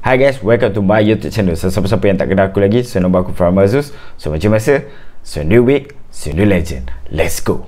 Hi guys, welcome to my YouTube channel. Siapa-siapa yang tak kenal aku lagi, so nama aku farhanmahzuz. So macam biasa, so new week, so new legend. Let's go.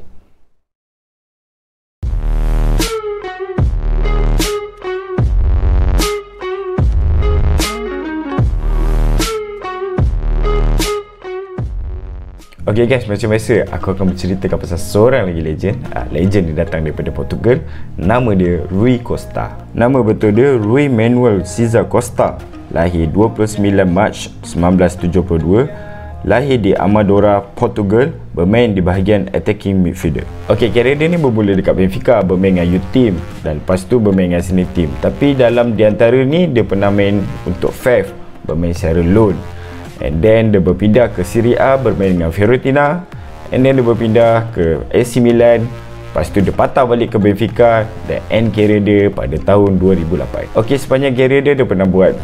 Okay guys, macam biasa aku akan berceritakan pasal seorang lagi legend. Legend dia datang daripada Portugal. Nama dia Costa. Nama betul dia Manuel Cesar Costa. Lahir 29 Mac 1972. Lahir di Amadora, Portugal. Bermain di bahagian attacking midfielder. Okay, kira dia ni bermula dekat Benfica, bermain dengan youth team, dan lepas tu bermain dengan senior team. Tapi dalam diantara ni dia pernah main untuk Fafe, bermain secara loan. And then dia berpindah ke Serie A, bermain dengan Fiorentina. And then dia berpindah ke AC Milan. Lepas tu dia patah balik ke Benfica dan end career dia pada tahun 2008. Ok, sepanjang career dia pernah buat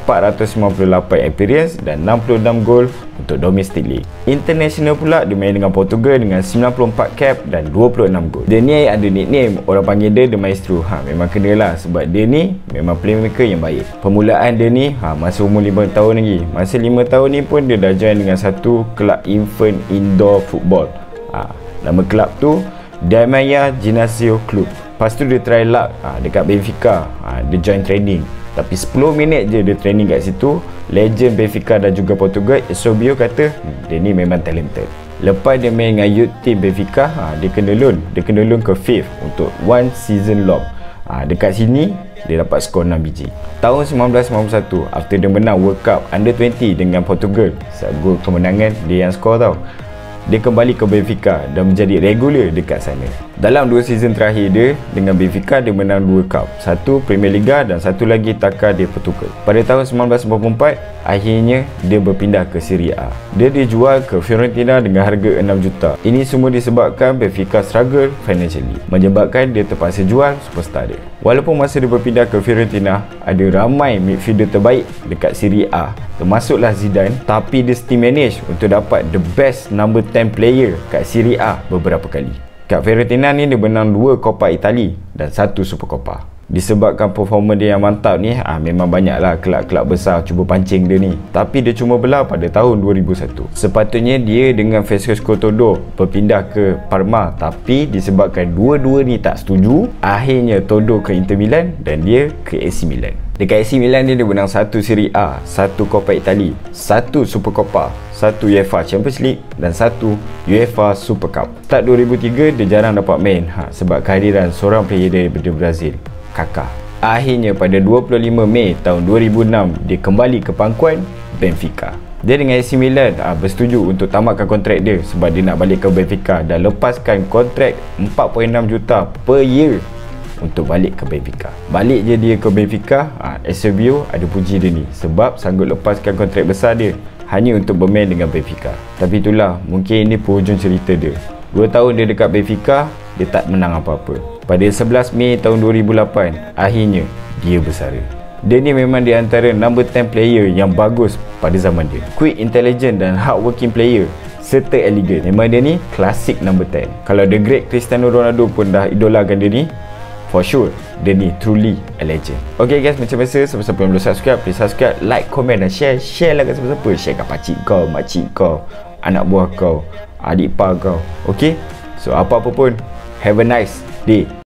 498 appearance dan 66 gol untuk domestic league. International pula dia main dengan Portugal dengan 94 cap dan 26 gol. Dia ni ada nickname, orang panggil dia The Maestro. Memang kena lah sebab dia ni memang playmaker yang baik. Permulaan dia ni masa umur 5 tahun lagi. Masa 5 tahun ni pun dia dah join dengan satu kelab infant indoor football. Nama kelab tu Damaya Ginasio Club. Lepas tu dia try luck dekat Benfica. Dia join training. Tapi 10 minit je dia training kat situ, legend Benfica dan juga Portugal Eusebio kata dia ni memang talented. Lepas dia main dengan youth team Benfica, dia kena loan. Dia kena loan ke Fafe untuk 1 season long. Dekat sini dia dapat skor 6 biji. Tahun 1991, after dia menang World Cup Under 20 dengan Portugal, gol kemenangan dia yang skor tau. Dia kembali ke Benfica dan menjadi regular dekat sana. Dalam 2 season terakhir dia dengan Benfica, dia menang 2 cup, satu Premier Liga dan satu lagi Taça de Portugal. Pada tahun 1994, akhirnya dia berpindah ke Serie A. Dia dijual ke Fiorentina dengan harga 6 juta. Ini semua disebabkan Benfica struggle financially, menyebabkan dia terpaksa jual superstar dia. Walaupun masa dia berpindah ke Fiorentina, ada ramai midfielder terbaik dekat Serie A, termasuklah Zidane, tapi dia still manage untuk dapat the best number 10 player kat Serie A beberapa kali. Kat Fiorentina ni dia menang 2 Coppa Italia dan 1 Super Coppa. Disebabkan performa dia yang mantap ni, memang banyaklah kelab-kelab besar cuba pancing dia ni. Tapi dia cuma belah pada tahun 2001. Sepatutnya dia dengan Francesco Todo berpindah ke Parma, tapi disebabkan dua-dua ni tak setuju, akhirnya Todo ke Inter Milan dan dia ke AC Milan. Dekat AC Milan dia menang 1 Serie A, 1 Coppa Italia, 1 Super Coppa, 1 UEFA Champions League dan 1 UEFA Super Cup. Start 2003 dia jarang dapat main sebab kehadiran seorang player daripada Brazil, Kaká. Akhirnya pada 25 Mei tahun 2006 dia kembali ke pangkuan Benfica. Dia dengan AC Milan bersetuju untuk tamatkan kontrak dia sebab dia nak balik ke Benfica dan lepaskan kontrak 4.6 juta per year untuk balik ke Benfica. Balik je dia ke Benfica, Eusebio ada puji dia ni sebab sanggup lepaskan kontrak besar dia hanya untuk bermain dengan Benfica. Tapi itulah, mungkin ini penghujung cerita dia. 2 tahun dia dekat Benfica, dia tak menang apa-apa. Pada 11 Mei tahun 2008, akhirnya dia bersara. Dia ni memang di antara number 10 player yang bagus pada zaman dia. Quick, intelligent dan hardworking player serta elegant. Memang dia ni klasik number 10. Kalau the great Cristiano Ronaldo pun dah idolakan dia ni, for sure, dia ni truly a legend. Okay guys, macam biasa, siapa-siapa yang belum subscribe, please subscribe, like, komen dan share. Share lah kat siapa-siapa. Share kat pakcik kau, makcik kau, anak buah kau, adik ipar kau. Okay, so apa-apa pun, have a nice day.